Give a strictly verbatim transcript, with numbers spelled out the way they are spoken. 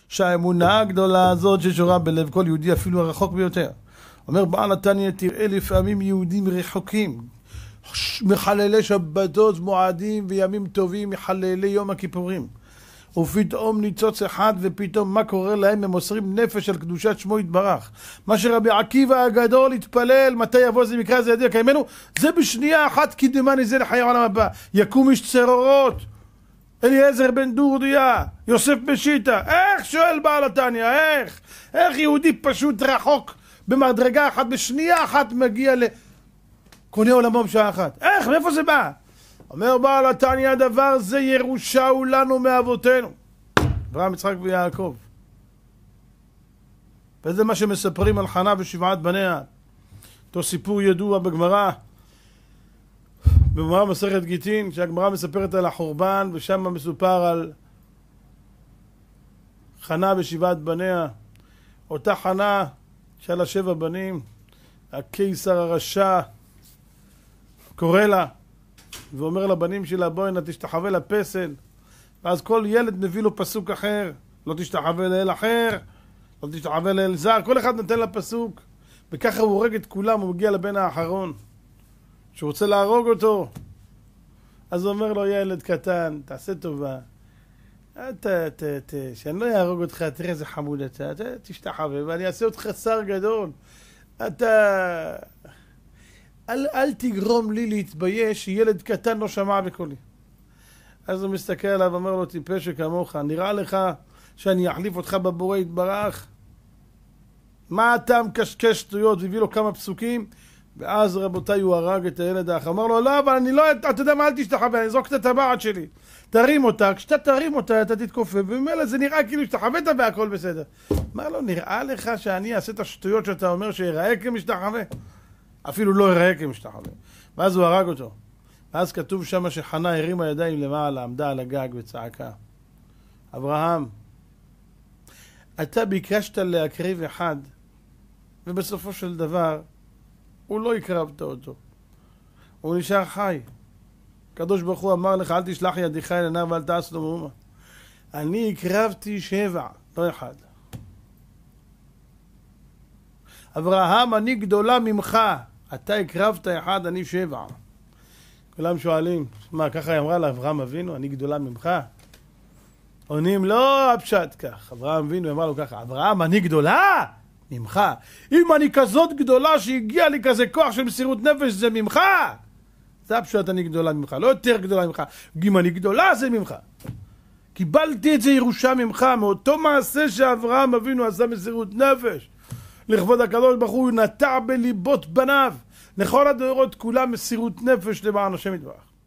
שהאמונה הגדולה הזאת ששורה בלב כל יהודי אפילו הרחוק ביותר. אומר בעל התניא, תראה לפעמים יהודים רחוקים, מחללי שבתות, מועדים וימים טובים, מחללי יום הכיפורים. ופתאום ניצוץ אחד, ופתאום מה קורה להם? הם מוסרים נפש על קדושת שמו יתברך. מה שרבי עקיבא הגדול התפלל, מתי יבוא זה מקרא זה ידיע קיימנו, זה בשנייה אחת קידמני זה לחיי העולם הבא. יקום איש צרורות, אליעזר בן דורדיה, יוסף בשיטה. איך שואל בעל התניא, איך? איך יהודי פשוט רחוק במדרגה אחת, בשנייה אחת מגיע לקונה עולמו בשעה אחת? איך? מאיפה זה בא? אומר בעל התניא, הדבר זה ירושה הוא לנו מאבותינו, אברהם, יצחק ויעקב. וזה מה שמספרים על חנה ושבעת בניה. אותו סיפור ידוע בגמרא, בגמרא מסכת גיטין, שהגמרא מספרת על החורבן, ושם מסופר על חנה ושבעת בניה. אותה חנה של השבע בנים, הקיסר הרשע קורא לה ואומר לבנים שלה, בואי נא תשתחווה לפסל. ואז כל ילד מביא לו פסוק אחר, לא תשתחווה לאל אחר, לא תשתחווה לאל זר, כל אחד נותן לה פסוק, וככה הוא הורג את כולם. הוא מגיע לבן האחרון שהוא רוצה להרוג אותו, אז הוא אומר לו, ילד קטן, תעשה טובה, אתה, אתה, אתה, שאני לא יהרוג אותך, תראה איזה חמוד אתה, אתה תשתחווה ואני אעשה אותך שר גדול, אתה אל, אל תגרום לי להתבייש שילד קטן לא שמע בקולי. אז הוא מסתכל עליו ואומר לו, טיפש שכמוך, נראה לך שאני אחליף אותך בבורא יתברך? מה אתה מקשקש שטויות? והביא לו כמה פסוקים, ואז רבותיי הוא הרג את הילד האחר. אמר לו, לא, אבל אני לא, אתה יודע מה, אל תשתחווה, אני זרוק את הטבעת שלי, תרים אותה, כשאתה תרים אותה אתה תתכופף, וממילא זה נראה כאילו שתחווית והכל בסדר. אמר לו, נראה לך שאני אעשה את השטויות שאתה אומר שיראה כמשתחווה? אפילו לא יראה כמשתחווה. ואז הוא הרג אותו. ואז כתוב שם שחנה הרימה ידיים למעלה, עמדה על הגג וצעקה, אברהם, אתה ביקשת להקריב אחד, ובסופו של דבר הוא לא הקרבת אותו, הוא נשאר חי. הקדוש ברוך הוא אמר לך, אל תשלח ידיך אל עיניו ואל תעש לו מאומה. אני הקרבתי שבע, לא אחד. אברהם, אני גדולה ממך, אתה הקרבת אחד, אני שבע. כולם שואלים, מה, ככה היא אמרה לאברהם אבינו, אני גדולה ממך? עונים, לא הפשט כך. אברהם אבינו אמר לו ככה, אברהם, אני גדולה ממך. אם אני כזאת גדולה שהגיע לי כזה כוח של מסירות נפש, זה ממך. זה הפשט, אני גדולה ממך, לא יותר גדולה ממך. אם אני גדולה, זה ממך. קיבלתי את זה ירושה ממך, מאותו מעשה שאברהם אבינו עשה מסירות נפש. לכבוד הקדוש ברוך הוא נטע בליבות בניו. לכל הדורות כולם מסירות נפש למען השם יתברך.